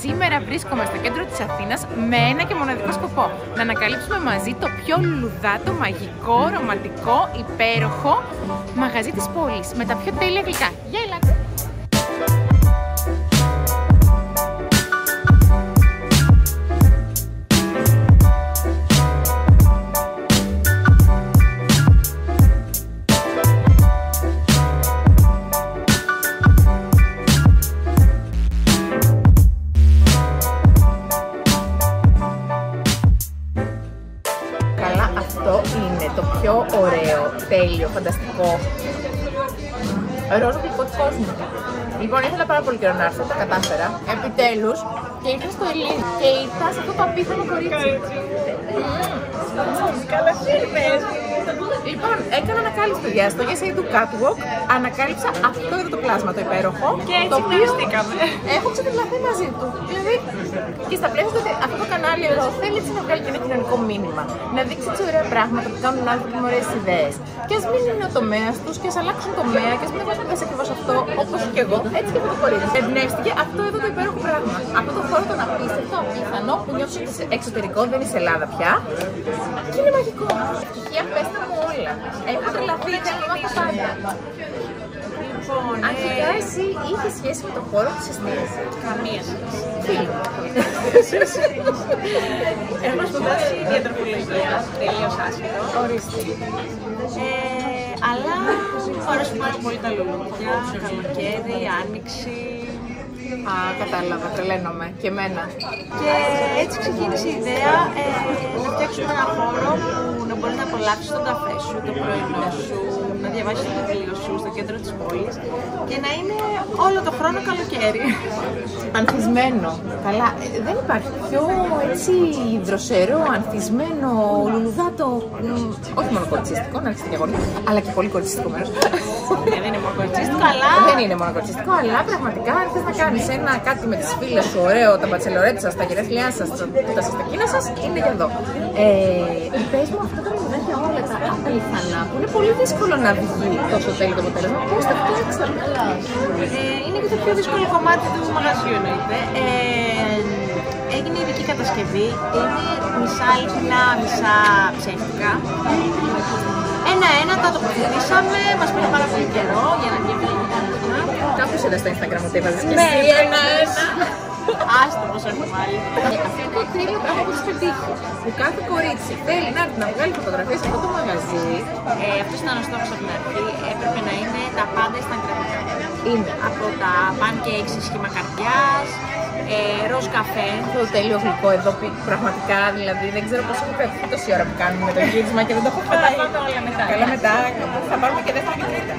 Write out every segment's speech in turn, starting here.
Σήμερα βρίσκομαι στο κέντρο της Αθήνας με ένα και μοναδικό σκοπό. Να ανακαλύψουμε μαζί το πιο λουλουδάτο, μαγικό, ρομαντικό, υπέροχο μαγαζί της πόλης. Με τα πιο τέλεια γλυκά. Γεια, ελάτε! Αυτό είναι το πιο ωραίο, τέλειο, φανταστικό ροζ γλυκό του κόσμου. Λοιπόν, ήθελα πάρα πολύ καιρό να έρθω, τα κατάφερα, επιτέλους, και ήρθα στο Ελλήνη και ήρθα σε αυτό το απίθανο κορίτσι. Καλά ήρθες! Λοιπόν, έκανα ανακάλυψη, παιδιά, στο Yes I Do Catwalk, ανακάλυψα αυτό εδώ το πλάσμα, το υπέροχο. Και έτσι γνωριστήκαμε. Έχω ξεπλαθεί μαζί του. Δηλαδή, και στα πλαίσια ότι αυτό το κανάλι εδώ θέλει να βγάλει και ένα κοινωνικό μήνυμα. Να δείξει έτσι ωραία πράγματα που κάνουν άνθρωποι με ωραίες ιδέες. Και ας μην είναι ο τομέας τους, και ας αλλάξουν τομέα, και ας μην έχουν πέσει ακριβώς αυτό, όπως και εγώ, έτσι και αυτό το κορίτσι. Εμπνεύστηκε αυτό εδώ το υπέροχο πράγμα. Αυτό το χώρο τον απίστευτο, απίθανο, που νιώθω ότι εξωτερικό δεν είναι σε Ελλάδα πια. Και είναι μαγικό. Ευτυχία, πέστε μου όλα. Έχω τρελαθεί, θέλω να μάθω πάντα. Λοιπόν, αρχικά εσύ είχε σχέση με τον χώρο της εστίασης? Καμία σχέση. Έχω σπουδάσει διατροφολογία, τελείως άσχετο. Ορίστε. Αλλά μου αρέσουν πάρα πολύ τα λουλούδια, καλοκαίρι, άνοιξη. Α, κατάλαβα, τρελαίνομαι. Και εμένα. Και έτσι ξεκίνησε η ιδέα να φτιάξουμε ένα χώρο που να μπορείς να απολαύσεις τον καφέ σου, το πρωινό σου, να διαβάσεις το βιβλίο σου στο κέντρο της πόλης και να είναι όλο το χρόνο καλοκαίρι. Ανθισμένο. Καλά, δεν υπάρχει πιο έτσι δροσερό, ανθισμένο λουλουδάτο, όχι μόνο κοριτσιστικό, να ρίξετε και αγόρια, αλλά και πολύ κοριτσιστικό μέρος. Δεν είναι μόνο κοριτσιστικό, αλλά... Δεν είναι μόνο κοριτσιστικό, αλλά πραγματικά αν θες να κάνεις ένα κάτι με τις φίλες σου, ωραίο, τα μπατσελορέτ σας, τα γενέθλιά σας, τα σαστακίνα σας, είναι για εδώ. Πες μου αυτά τα λουλουδάκια όλα τα απίθανα, που είναι πολύ δύσκολο να βγει τόσο τέλειο το αποτέλεσμα. Πώς τα φτιάξαμε? Είναι και το πιο δύσκολο κομμάτι του μαγαζιού, εννοείται. Έγινε ειδική κατασκευή, είναι μισά αληθινά, μισά ψεύτικα. Ένα-ένα τα τοποθετήσαμε, μας πήρε πάρα πολύ καιρό για να γίνει το αποτέλεσμα. Κάπως είδα στο Instagram ότι έβαζες και εσύ ένα-ένα. Άστο πως έχω βάλει. Αυτό είναι το τέλειο πράγμα που έχεις πετύχει. Που κάθε κορίτσι θέλει να έρθει να βγάλει φωτογραφίες σε αυτό το μαγαζί. Αυτός ήταν ο στόχος από την αρχή. Έπρεπε να είναι τα πάντα instagramικά. Είναι από τα pancakes σε σχήμα καρδιάς, ροζ καφέ. Το τέλειο γλυκό εδώ πραγματικά, δηλαδή δεν ξέρω πώς έχω φεύγει τόση ώρα που κάνουμε το γύρισμα και δεν το έχω φάει. Θα πάμε όλα μετά. Καλά μετά, θα πάρουμε και δεύτερη και τρίτα.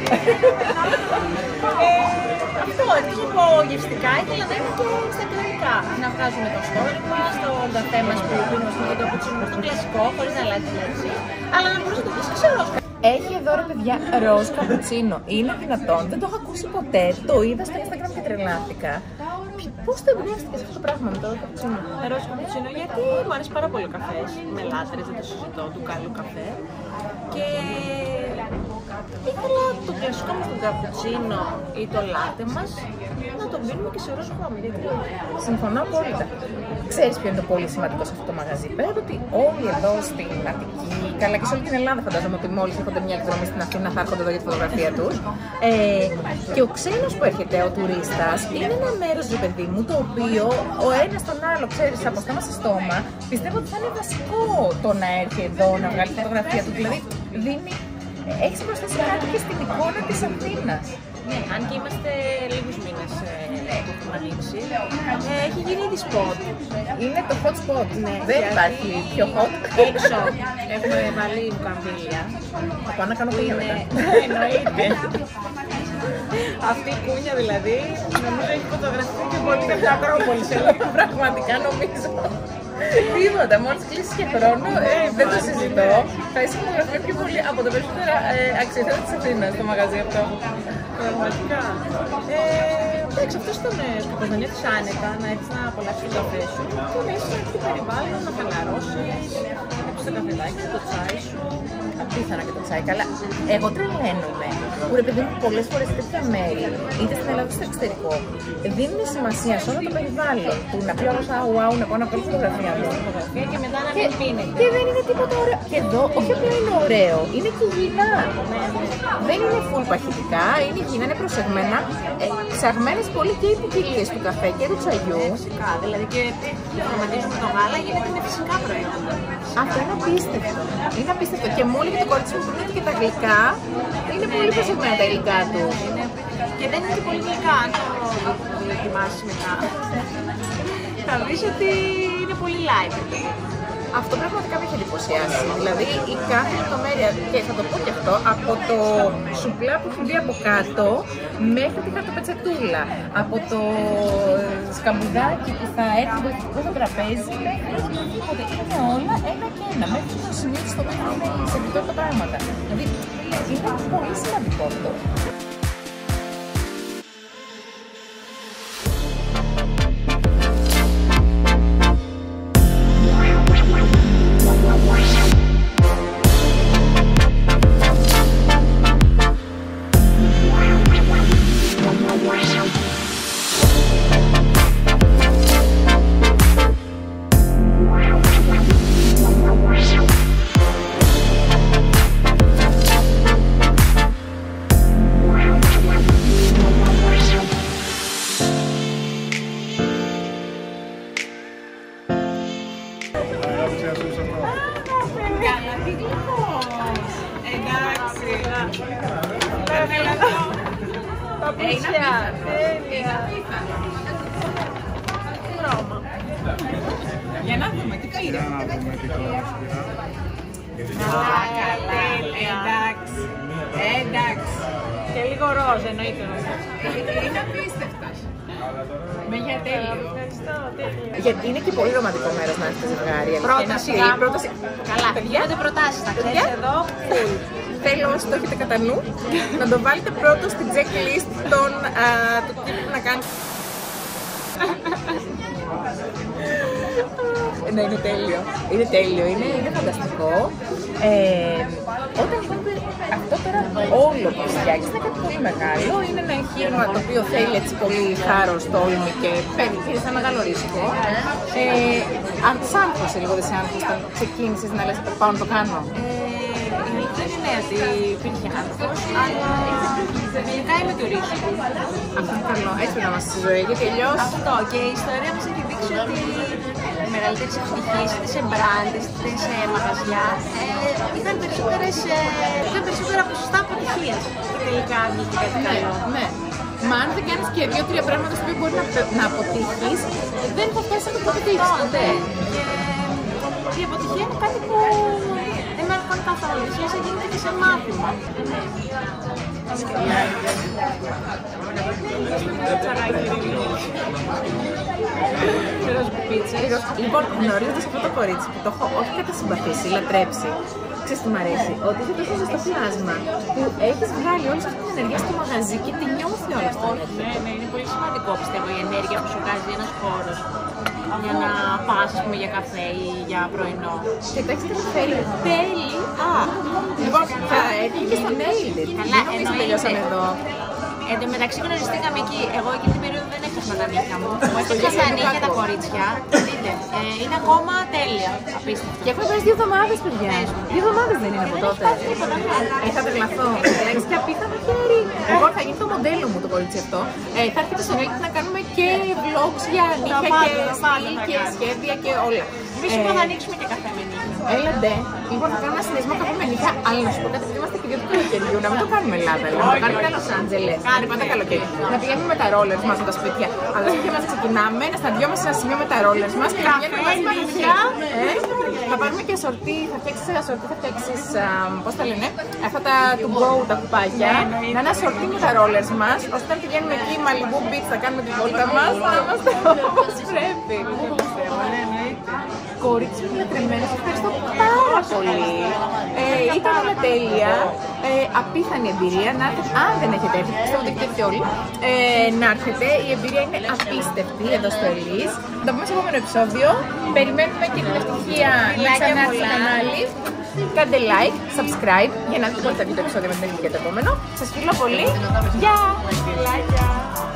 Αυτό, εκτός από γευστικά, ήθελα να είναι και instagramικά. Να βγάζουμε το story μας, το καφέ μας που πίνουμε στο καπουτσίνο, το κλασικό, χωρίς να αλλάζει λέξη. Αλλά να μπορείς να το πεις και σε ροζ. Έχει εδώ ρε παιδιά ροζ καπουτσίνο. Είναι δυνατόν, δεν το έχω ακούσει ποτέ. Το είδα στο Instagram και τρελάθηκα. Πώς το εμπνεύστηκες αυτό το πράγμα με το ροζ καπουτσίνο? Ροζ καπουτσίνο γιατί μου αρέσει πάρα πολύ ο καφές. Με λάτρες, δεν το συζητώ, του καλού καφέ. Και ήθελα το κλασικό μας τον καπουτσίνο ή το λάτε μας να το πίνουμε και σε ροζ χρώμα. Συμφωνώ απόλυτα. Ξέρεις ποιο είναι το πολύ σημαντικό σε αυτό το μαγαζί? Πέρα από ότι όλοι εδώ στην Αττική, καλά και σε όλη την Ελλάδα φαντάζομαι ότι μόλις έρχονται μια εκδρομή στην Αθήνα θα έρχονται εδώ για τη φωτογραφία τους. Και ο ξένος που έρχεται, ο τουρίστας, είναι ένα μέρος, ρε παιδί μου, το οποίο ο ένας τον άλλο, ξέρεις, από στόμα σε στόμα, πιστεύω ότι θα είναι βασικό το να έρθει εδώ να βγάλει τη φωτογραφία του. Δηλαδή, δίνει, έχεις προσθέσει κάτι και στην εικόνα της Αθήνας. Ναι, αν και είμαστε λίγους μήνες που έχουμε ανοίξει, έχει γίνει ήδη spot. Είναι το hot spot. Ναι, δεν υπάρχει πιο hot. Έξω έχουμε βάλει καμπύλια. Πάω να κάνω κούνια μετά. Εννοείται. Αυτή η κούνια δηλαδή, νομίζω έχει φωτογραφηθεί και πολύ με την Ακρόπολη. Πραγματικά νομίζω. Τίποτα, μόλις κλείσεις και χρόνο, δεν το συζητώ. Θα είσαι φωτογραφία πιο πολύ από τα περισσότερα αξιοθέατα της Αθήνας στο μαγαζί αυτό. Πραγματικά. Εντάξει, αυτός τον σκοπός να νιώθεις άνετα, να έρθεις να απολαύσεις τον καφέ σου και να είσαι στο περιβάλλον, να χαλαρώσεις, να πεις το καφεδάκι σου, το τσάι σου. Απίθανα και το τσάι, καλά. Εγώ τρελαίνομαι που ρε παιδί μου πολλές φορές σε τέτοια μέρη, είτε στην Ελλάδα είτε στο εξωτερικό, δίνουν σημασία σε όλο το περιβάλλον. Του να πει όλος wow, να πάω να βγάλω φωτογραφία μου. Και μετά να μην πίνει. Και δεν είναι τίποτα ωραίο. Και εδώ, όχι απλά είναι ωραίο, είναι και υγιεινά. Δεν είναι full παχυτικά, είναι υγιεινά, είναι προσεγμένα. Ψαγμένες πολύ και οι ποικιλίες του καφέ και του τσαγιού. Φυσικά, δηλαδή και χρωματίζουμε το γάλα γιατί είναι φυσικά προϊόντα. Αυτό είναι απίστευτο. Είναι απίστευτο. Και μου έλεγε το κορίτσι μου που και τα γλυκά είναι πολύ προσεγμένα τα υλικά του. Και δεν είναι και πολύ γλυκά. Αν το δοκιμάσεις μετά, θα δεις ότι είναι πολύ light. Αυτό πραγματικά με έχει εντυπωσιάσει. Δηλαδή η κάθε λεπτομέρεια, και θα το πω και αυτό, από το σουπλά που έχει βγει από κάτω μέχρι τη χαρτοπετσετούλα, από το σκαμπουδάκι που θα έρθει βοηθητικό στο τραπέζι μέχρι οτιδήποτε. Είναι όλα ένα και ένα. Μέχρι το σημείο στο οποίο είναι σε τα πράγματα. Δηλαδή είναι πολύ σημαντικό αυτό. Για να δούμε τι πήρε. Εντάξει. Εντάξει. Και λίγο ροζ εννοείται. Είναι απίστευτος. Με για τέλειο. Ευχαριστώ, τέλειο. Γιατί είναι και πολύ ρομαντικό μέρος να έρθει το ζευγάρι. Πρόταση. Καλά, γίνονται προτάσεις, να ξέρεις εδώ. Θέλω όσοι το έχετε κατά νου να το βάλετε πρώτο στην checklist του τι πρέπει να κάνετε. Ναι, είναι τέλειο. Είναι τέλειο, είναι φανταστικό. Όταν γίνεται αυτό πέρα όλο που φτιάξεις είναι κάτι πολύ μεγάλο. Είναι ένα εγχείρημα το οποίο θέλει έτσι πολύ θάρρος, τόλμη και παίρνει ένα μεγάλο ρίσκο. Αν της άγχωσε λίγο, δεν σε άγχωσε όταν ξεκίνησες να λες πάω να το κάνω. Δεν είναι ότι υπήρχε άνθρωπος, αλλά τελικά είναι το ρίσκο. Αυτό είναι καλό. Έτσι πρέπει να είμαστε στη ζωή, γιατί αλλιώς. Αυτό και η ιστορία μας έχει δείξει ότι οι μεγαλύτερες επιτυχίες είτε σε μπραντ είτε σε μαγαζιά είχαν περισσότερα ποσοστά αποτυχίας. Και τελικά βγήκε κάτι καλό. Ναι. Μα αν δεν κάνεις και 2-3 πράγματα στα οποία μπορεί να αποτύχεις, δεν θα φτάσεις να το αποτύχεις ποτέ. Και η αποτυχία είναι κάτι που δεν με έρχονται καθόλου. Ουσιαστικά γίνεται και σε μάθημα. Λοιπόν, γνωρίζοντας αυτό το κορίτσι που το έχω όχι κατασυμπαθήσει, λατρέψει, ξέρεις τι μ' αρέσει, ότι έχει τόσο ζεστό πλάσμα που έχεις βγάλει όλη αυτή την ενέργεια στο μαγαζί και τη νιώθει όλα αυτά. Ναι, είναι πολύ σημαντικό πιστεύω η ενέργεια που σου βγάζει ένας χώρος για να πας, ας πούμε, για καφέ ή για πρωινό. Και τα έχεις καταφέρει τέλεια. Λοιπόν, θα έρθει και στο nail it. Καλά, εννοείται. Τελειώσαμε εδώ. Εν τω μεταξύ γνωριστήκαμε εκεί. Εγώ εκείνη την περίοδο δεν έχασα τα νύχια μου. Μου έφτιαξα τα νύχια τα κορίτσια. Δείτε, είναι ακόμα τέλεια. Απίστευτο. Και έχουμε περάσει 2 εβδομάδες, παιδιά. 2 εβδομάδες δεν είναι από τότε. Θα τρελαθώ. Έχεις και απίθανο χέρι. Εγώ θα γίνει το μοντέλο μου το κορίτσι αυτό. Θα έρθει στο Nail It να κάνουμε και vlogs για νύχια και στυλ και σχέδια και όλα. Εμείς θα ανοίξουμε και καφέ με νύχια. Έλαντε. Λοιπόν, θα κάνουμε ένα συνδυασμό καφέ με νύχια, αλλά να σου πω κάτι, είμαστε και 2 του καλοκαιριού. Να μην το κάνουμε Ελλάδα, να το κάνουμε Los Angeles. Κάνει πάντα καλοκαίρι. Να πηγαίνουμε με τα rollers μας με τα σπίτια. Αλλά σπίτια μας ξεκινάμε, να σταδιόμαστε σε ένα σημείο με τα rollers μας και να βγαίνουμε μαζί με νύχια. Θα πάρουμε και ασορτί, θα φτιάξεις ασορτί, θα φτιάξεις, πώς τα λένε, αυτά τα to go τα κουπάκια. Να είναι ασορτί με τα rollers μας, ώστε όταν πηγαίνουμε εκεί Malibu Beach θα κάνουμε τη βόλτα μας, να είμαστε όπως πρέπει. Κορίτσι μου λατρεμένες, ευχαριστώ πάρα πολύ. Ήταν όλα τέλεια. Απίθανη εμπειρία. Να έρθετε, αν δεν έχετε έρθει, πιστεύω ότι έχετε έρθει όλοι, να έρθετε. Η εμπειρία είναι απίστευτη εδώ στο Ελίς. Θα τα πούμε σε επόμενο επεισόδιο. Περιμένουμε και την ευτυχία να ξανάρθει στο κανάλι. Κάντε like, subscribe για να δείτε όλα τα βίντεο επεισόδια με την Ελίς για το επόμενο. Σας φιλώ πολύ. Γεια!